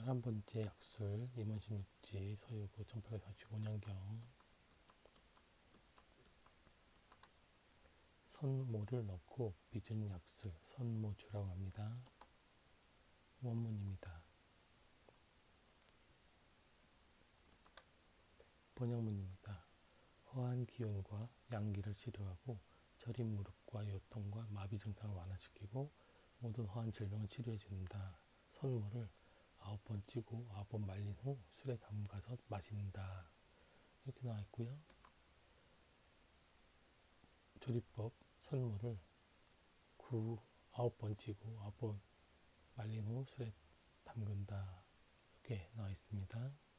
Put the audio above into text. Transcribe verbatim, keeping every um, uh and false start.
열한 번째 약술 임원십육지 서유구 천팔백사십오 년경 선모를 넣고 빚은 약술 선모주라고 합니다. 원문입니다. 번역문입니다. 허한 기운과 양기를 치료하고 저린 무릎과 요통과 마비 증상을 완화시키고 모든 허한 질병을 치료해 준다. 선모를 아홉 번 찌고 아홉 번 말린 후 술에 담가서 마신다. 이렇게 나와 있고요. 조리법 선모를 구 아홉 번 찌고 아홉 번 말린 후 술에 담근다. 이렇게 나와 있습니다.